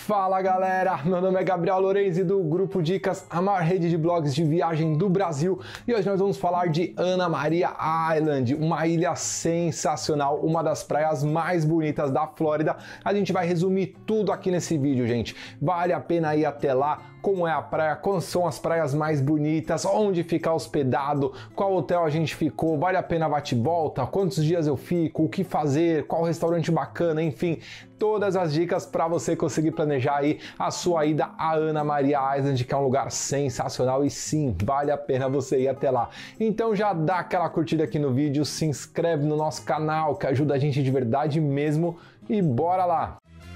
Fala galera, meu nome é Gabriel Lorenzi do Grupo Dicas, a maior rede de blogs de viagem do Brasil, e hoje nós vamos falar de Ana Maria Island, uma ilha sensacional, uma das praias mais bonitas da Flórida. A gente vai resumir tudo aqui nesse vídeo, gente. Vale a pena ir até lá, como é a praia, quais são as praias mais bonitas, onde ficar hospedado, qual hotel a gente ficou, vale a pena bate e volta, quantos dias eu fico, o que fazer, qual restaurante bacana, enfim, todas as dicas para você conseguir planejar aí a sua ida a Ana Maria Island, que é um lugar sensacional e sim, vale a pena você ir até lá. Então já dá aquela curtida aqui no vídeo, se inscreve no nosso canal, que ajuda a gente de verdade mesmo, e bora lá!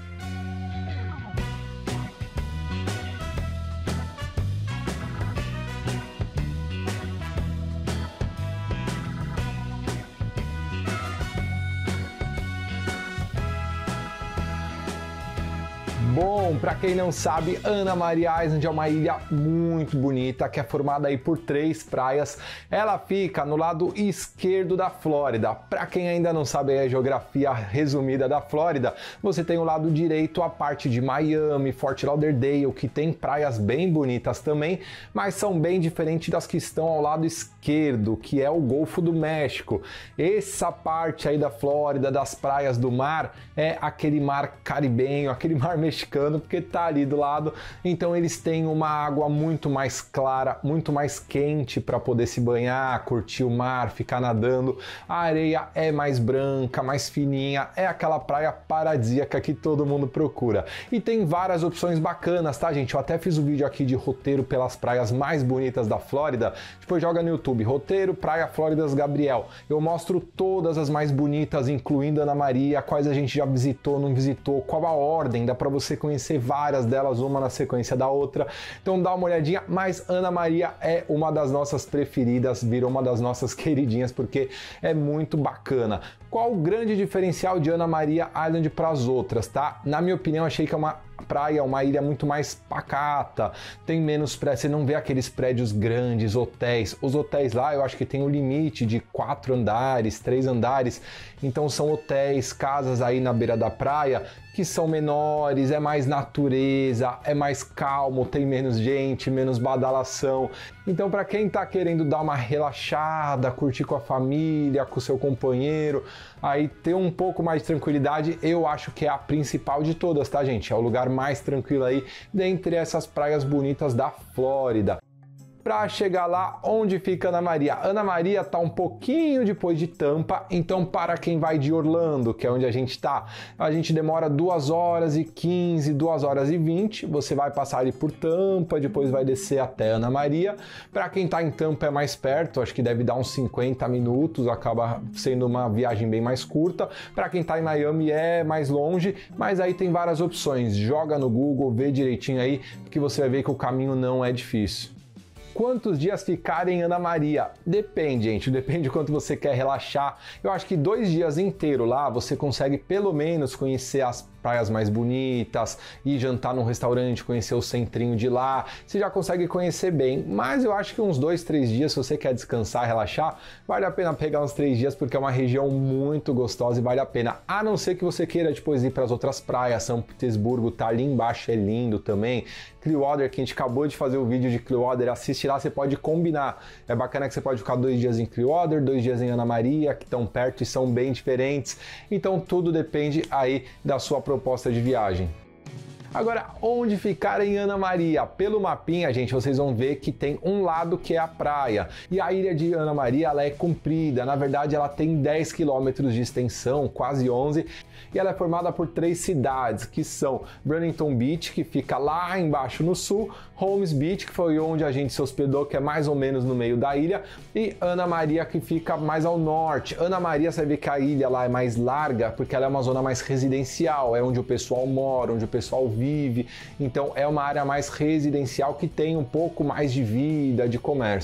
Bom, para quem não sabe, Ana Maria Island é uma ilha muito bonita que é formada aí por 3 praias. Ela fica no lado esquerdo da Flórida. Para quem ainda não sabe a geografia resumida da Flórida, você tem o lado direito a parte de Miami, Fort Lauderdale, que tem praias bem bonitas também, mas são bem diferentes das que estão ao lado esquerdo, que é o Golfo do México. Essa parte aí da Flórida, das praias do mar, é aquele mar caribenho, aquele mar mexicano, porque tá ali do lado, então eles têm uma água muito mais clara, muito mais quente para poder se banhar, curtir o mar, ficar nadando. A areia é mais branca, mais fininha, é aquela praia paradisíaca que todo mundo procura. E tem várias opções bacanas, tá, gente? Eu até fiz um vídeo aqui de roteiro pelas praias mais bonitas da Flórida. Depois joga no YouTube, roteiro Praia Flóridas Gabriel. Eu mostro todas as mais bonitas, incluindo Ana Maria, quais a gente já visitou, não visitou, qual a ordem, dá para você conhecer várias delas, uma na sequência da outra. Então dá uma olhadinha, mas Ana Maria é uma das nossas preferidas, virou uma das nossas queridinhas, porque é muito bacana. Qual o grande diferencial de Ana Maria Island para as outras, tá? Na minha opinião, achei que é uma praia, uma ilha muito mais pacata, tem menos prédios, você não vê aqueles prédios grandes, hotéis. Os hotéis lá, eu acho que tem um limite de 4 andares, 3 andares, então são hotéis, casas aí na beira da praia, que são menores, é mais natureza, é mais calmo, tem menos gente, menos badalação. Então, para quem tá querendo dar uma relaxada, curtir com a família, com o seu companheiro, aí ter um pouco mais de tranquilidade, eu acho que é a principal de todas, tá, gente? É o lugar mais tranquilo aí dentre essas praias bonitas da Flórida. Para chegar lá, onde fica Ana Maria? Ana Maria está um pouquinho depois de Tampa, então para quem vai de Orlando, que é onde a gente está, a gente demora 2 horas e 15, 2 horas e 20, você vai passar ali por Tampa, depois vai descer até Ana Maria. Para quem está em Tampa é mais perto, acho que deve dar uns 50 minutos, acaba sendo uma viagem bem mais curta. Para quem está em Miami é mais longe, mas aí tem várias opções, joga no Google, vê direitinho aí, que você vai ver que o caminho não é difícil. Quantos dias ficar em Ana Maria? Depende, gente, depende de quanto você quer relaxar. Eu acho que 2 dias inteiros lá você consegue pelo menos conhecer as praias mais bonitas, ir jantar num restaurante, conhecer o centrinho de lá, você já consegue conhecer bem, mas eu acho que uns 2, 3 dias, se você quer descansar, relaxar, vale a pena pegar uns 3 dias, porque é uma região muito gostosa e vale a pena, a não ser que você queira depois ir para as outras praias. São Petersburgo tá ali embaixo, é lindo também, Clearwater, que a gente acabou de fazer o vídeo de Clearwater, assiste lá, você pode combinar, é bacana que você pode ficar 2 dias em Clearwater, 2 dias em Ana Maria, que estão perto e são bem diferentes, então tudo depende aí da sua proposta de viagem. Agora, onde ficar em Ana Maria? Pelo mapinha, gente, vocês vão ver que tem um lado que é a praia. E a ilha de Ana Maria, ela é comprida. Na verdade, ela tem 10 quilômetros de extensão, quase 11. E ela é formada por 3 cidades, que são Huntington Beach, que fica lá embaixo no sul, Holmes Beach, que foi onde a gente se hospedou, que é mais ou menos no meio da ilha, e Ana Maria, que fica mais ao norte. Ana Maria, você vê que a ilha lá é mais larga, porque ela é uma zona mais residencial, é onde o pessoal mora, onde o pessoal vive, então é uma área mais residencial que tem um pouco mais de vida, de comércio.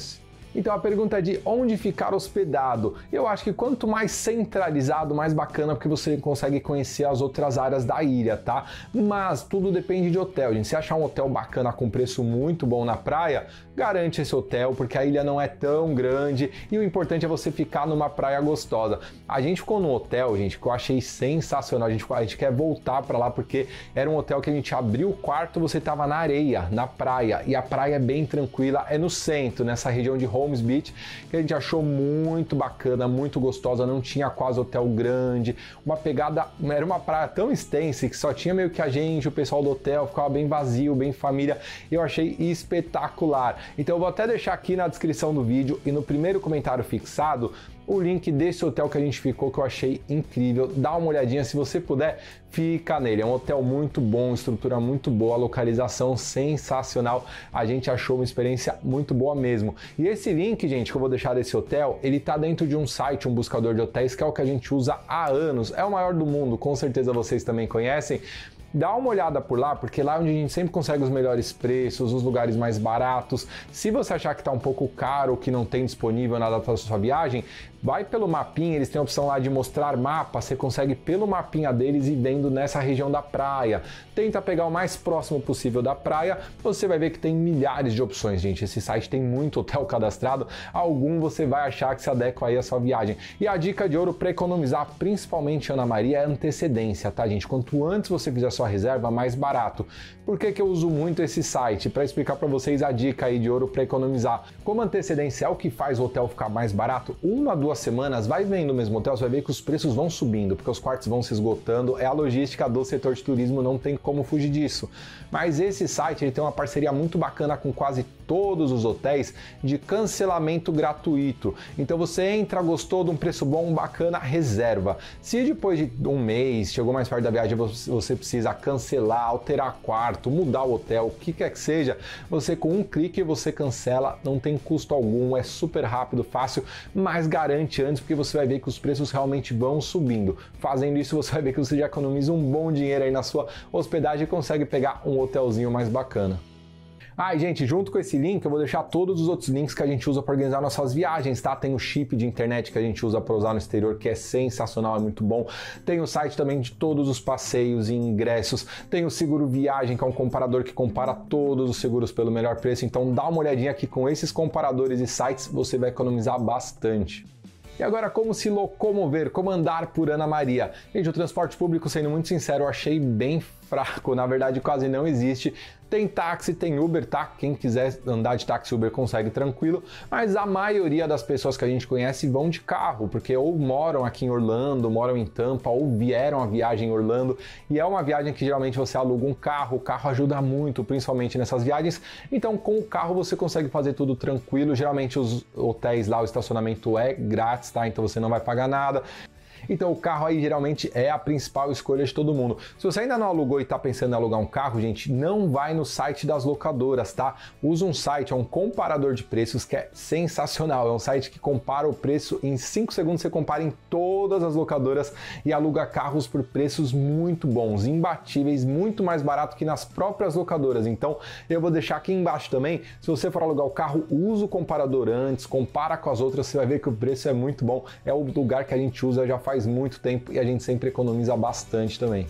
Então a pergunta é de onde ficar hospedado. Eu acho que quanto mais centralizado, mais bacana, porque você consegue conhecer as outras áreas da ilha, tá? Mas tudo depende de hotel, gente. Se achar um hotel bacana com preço muito bom na praia, garante esse hotel, porque a ilha não é tão grande e o importante é você ficar numa praia gostosa. A gente ficou num hotel, gente, que eu achei sensacional. A gente quer voltar para lá porque era um hotel que a gente abriu o quarto, você tava na areia, na praia, e a praia é bem tranquila, é no centro, nessa região de Holmes Beach, que a gente achou muito bacana, muito gostosa, não tinha quase hotel grande, uma pegada, era uma praia tão extensa que só tinha meio que a gente, o pessoal do hotel, ficava bem vazio, bem família, eu achei espetacular. Então eu vou até deixar aqui na descrição do vídeo e no primeiro comentário fixado o link desse hotel que a gente ficou, que eu achei incrível. Dá uma olhadinha, se você puder, fica nele. É um hotel muito bom, estrutura muito boa, localização sensacional. A gente achou uma experiência muito boa mesmo. E esse link, gente, que eu vou deixar desse hotel, ele tá dentro de um site, um buscador de hotéis, que é o que a gente usa há anos. É o maior do mundo, com certeza vocês também conhecem. Dá uma olhada por lá, porque lá é onde a gente sempre consegue os melhores preços, os lugares mais baratos. Se você achar que está um pouco caro, que não tem disponível na data da sua viagem, vai pelo mapinha, eles têm a opção lá de mostrar mapa, você consegue pelo mapinha deles ir vendo nessa região da praia. Tenta pegar o mais próximo possível da praia, você vai ver que tem milhares de opções, gente. Esse site tem muito hotel cadastrado, algum você vai achar que se adequa aí à sua viagem. E a dica de ouro para economizar, principalmente Ana Maria, é antecedência, tá, gente? Quanto antes você fizer sua reserva, mais barato. Por que que eu uso muito esse site? Para explicar para vocês a dica aí de ouro para economizar. Como antecedência é o que faz o hotel ficar mais barato, 1 a 2 semanas, vai vendo o mesmo hotel, você vai ver que os preços vão subindo, porque os quartos vão se esgotando, é a logística do setor de turismo, não tem como fugir disso. Mas esse site ele tem uma parceria muito bacana com quase todos os hotéis de cancelamento gratuito. Então você entra, gostou de um preço bom, bacana, reserva. Se depois de um mês, chegou mais perto da viagem, você precisa cancelar, alterar quarto, mudar o hotel, o que quer que seja, você com um clique você cancela, não tem custo algum, é super rápido, fácil, mas garante antes, porque você vai ver que os preços realmente vão subindo. Fazendo isso, você vai ver que você já economiza um bom dinheiro aí na sua hospedagem e consegue pegar um hotelzinho mais bacana. Ah, e gente, junto com esse link eu vou deixar todos os outros links que a gente usa para organizar nossas viagens, tá? Tem o chip de internet que a gente usa para usar no exterior, que é sensacional, é muito bom. Tem o site também de todos os passeios e ingressos. Tem o Seguro Viagem, que é um comparador que compara todos os seguros pelo melhor preço. Então dá uma olhadinha aqui com esses comparadores e sites, você vai economizar bastante. E agora, como se locomover, como andar por Ana Maria? Gente, o transporte público, sendo muito sincero, eu achei bem fraco, na verdade quase não existe. Tem táxi, tem Uber, tá? Quem quiser andar de táxi Uber consegue tranquilo, mas a maioria das pessoas que a gente conhece vão de carro, porque ou moram aqui em Orlando, moram em Tampa, ou vieram a viagem em Orlando, e é uma viagem que geralmente você aluga um carro, o carro ajuda muito, principalmente nessas viagens, então com o carro você consegue fazer tudo tranquilo, geralmente os hotéis lá, o estacionamento é grátis, tá? Então você não vai pagar nada. Então o carro aí geralmente é a principal escolha de todo mundo. Se você ainda não alugou e está pensando em alugar um carro, gente, não vai no site das locadoras, tá? Usa um site, é um comparador de preços que é sensacional. É um site que compara o preço em 5 segundos, você compara em todas as locadoras e aluga carros por preços muito bons, imbatíveis, muito mais barato que nas próprias locadoras. Então eu vou deixar aqui embaixo também, se você for alugar o carro, usa o comparador antes, compara com as outras, você vai ver que o preço é muito bom. É o lugar que a gente usa já faz muito tempo e a gente sempre economiza bastante também.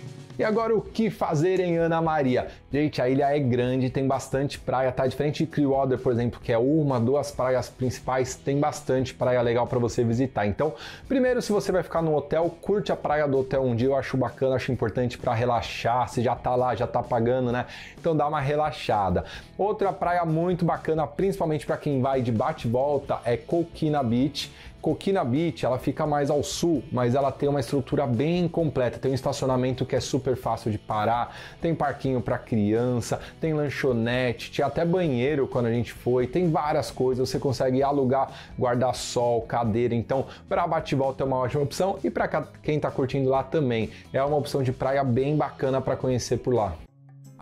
E agora o que fazer em Ana Maria? Gente, a ilha é grande, tem bastante praia, tá? Diferente de Clearwater, por exemplo, que é uma, 2 praias principais, tem bastante praia legal para você visitar. Então, primeiro, se você vai ficar no hotel, curte a praia do hotel um dia, eu acho bacana, acho importante para relaxar, você já tá lá, já tá pagando, né? Então dá uma relaxada. Outra praia muito bacana, principalmente para quem vai de bate-volta, é Coquina Beach. Coquina Beach, ela fica mais ao sul, mas ela tem uma estrutura bem completa. Tem um estacionamento que é super fácil de parar, tem parquinho para criança, tem lanchonete, tinha até banheiro quando a gente foi, tem várias coisas, você consegue alugar guarda-sol, cadeira. Então, para bate-volta é uma ótima opção e para quem está curtindo lá também. É uma opção de praia bem bacana para conhecer por lá.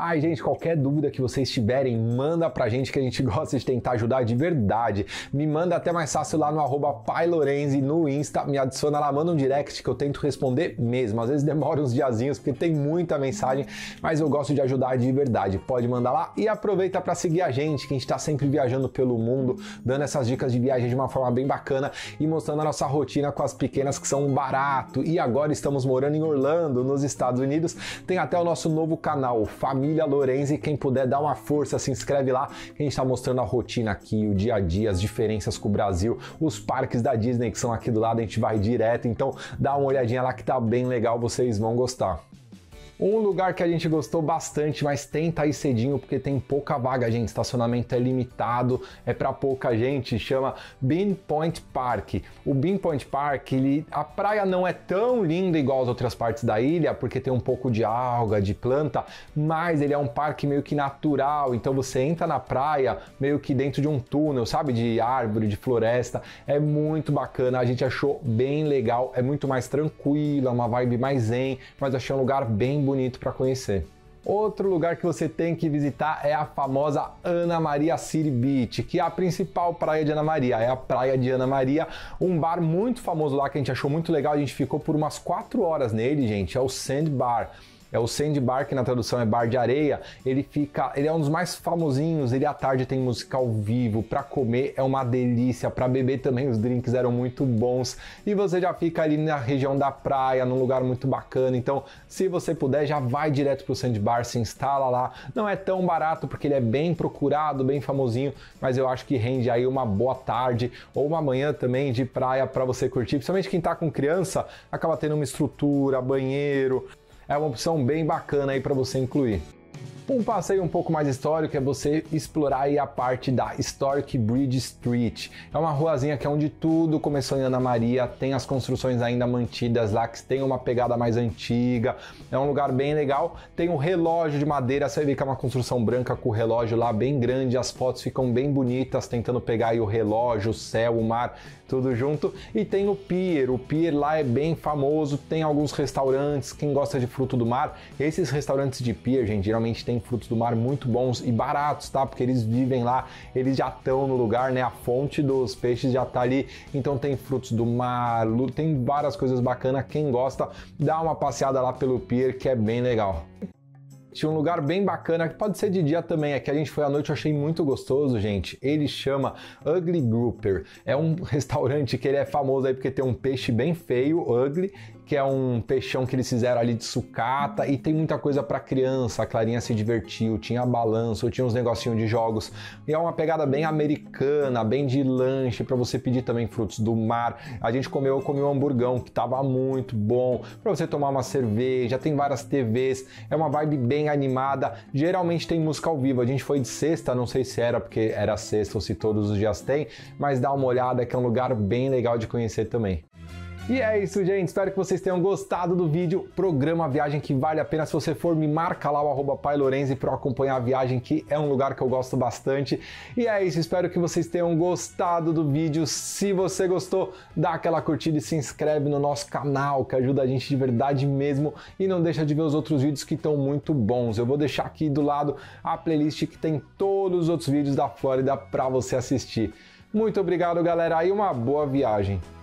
Ai, gente, qualquer dúvida que vocês tiverem, manda pra gente que a gente gosta de tentar ajudar de verdade. Me manda até mais fácil lá no @pailorenzi no Insta, me adiciona lá, manda um direct que eu tento responder mesmo. Às vezes demora uns diazinhos porque tem muita mensagem, mas eu gosto de ajudar de verdade. Pode mandar lá e aproveita para seguir a gente, que a gente tá sempre viajando pelo mundo, dando essas dicas de viagem de uma forma bem bacana e mostrando a nossa rotina com as pequenas que são um barato. E agora estamos morando em Orlando, nos Estados Unidos. Tem até o nosso novo canal, Família Lorenzi. Quem puder dar uma força, se inscreve lá, que a gente está mostrando a rotina aqui, o dia a dia, as diferenças com o Brasil, os parques da Disney que são aqui do lado, a gente vai direto. Então dá uma olhadinha lá que tá bem legal, vocês vão gostar. Um lugar que a gente gostou bastante, mas tenta ir cedinho porque tem pouca vaga, gente. Estacionamento é limitado, é para pouca gente, chama Bean Point Park. O Bean Point Park, a praia não é tão linda igual as outras partes da ilha, porque tem um pouco de alga, de planta, mas ele é um parque meio que natural, então você entra na praia meio que dentro de um túnel, sabe? De árvore, de floresta. É muito bacana, a gente achou bem legal, é muito mais tranquilo, é uma vibe mais zen, mas achei um lugar bem bonito para conhecer. Outro lugar que você tem que visitar é a famosa Ana Maria City Beach, que é a principal praia de Ana Maria, é a praia de Ana Maria, um bar muito famoso lá que a gente achou muito legal, a gente ficou por umas 4 horas nele, gente, é o Sand Bar. É o Sand Bar, que na tradução é bar de areia. Ele é um dos mais famosinhos. Ele à tarde tem música ao vivo. Para comer é uma delícia. Para beber também os drinks eram muito bons. E você já fica ali na região da praia, num lugar muito bacana. Então, se você puder, já vai direto pro Sand Bar, se instala lá. Não é tão barato porque ele é bem procurado, bem famosinho, mas eu acho que rende aí uma boa tarde ou uma manhã também de praia para você curtir. Principalmente quem tá com criança, acaba tendo uma estrutura, banheiro. É uma opção bem bacana aí para você incluir. Um passeio um pouco mais histórico é você explorar aí a parte da Historic Bridge Street. É uma ruazinha que é onde tudo começou em Ana Maria, tem as construções ainda mantidas lá, que tem uma pegada mais antiga, é um lugar bem legal. Tem um relógio de madeira, você vê que é uma construção branca com o relógio lá bem grande, as fotos ficam bem bonitas, tentando pegar aí o relógio, o céu, o mar, tudo junto. E tem o pier lá é bem famoso, tem alguns restaurantes, quem gosta de fruto do mar, esses restaurantes de pier, gente, geralmente tem frutos do mar muito bons e baratos, tá? Porque eles vivem lá, eles já estão no lugar, né? A fonte dos peixes já tá ali, então tem frutos do mar, tem várias coisas bacanas. Quem gosta, dá uma passeada lá pelo pier, que é bem legal. Tinha um lugar bem bacana, que pode ser de dia também, é que a gente foi à noite, eu achei muito gostoso, gente. Ele chama Ugly Grouper. É um restaurante que ele é famoso aí porque tem um peixe bem feio, ugly, que é um peixão que eles fizeram ali de sucata, e tem muita coisa para criança. A Clarinha se divertiu, tinha balanço, tinha uns negocinhos de jogos. E é uma pegada bem americana, bem de lanche, para você pedir também frutos do mar. A gente comeu um hamburgão que tava muito bom, para você tomar uma cerveja, tem várias TVs, é uma vibe bem animada. Geralmente tem música ao vivo. A gente foi de sexta, não sei se era porque era sexta ou se todos os dias tem, mas dá uma olhada que é um lugar bem legal de conhecer também. E é isso, gente. Espero que vocês tenham gostado do vídeo. Programa a viagem que vale a pena. Se você for, me marca lá o @pailorenzi para acompanhar a viagem, que é um lugar que eu gosto bastante. E é isso. Espero que vocês tenham gostado do vídeo. Se você gostou, dá aquela curtida e se inscreve no nosso canal, que ajuda a gente de verdade mesmo. E não deixa de ver os outros vídeos que estão muito bons. Eu vou deixar aqui do lado a playlist que tem todos os outros vídeos da Flórida para você assistir. Muito obrigado, galera, e uma boa viagem.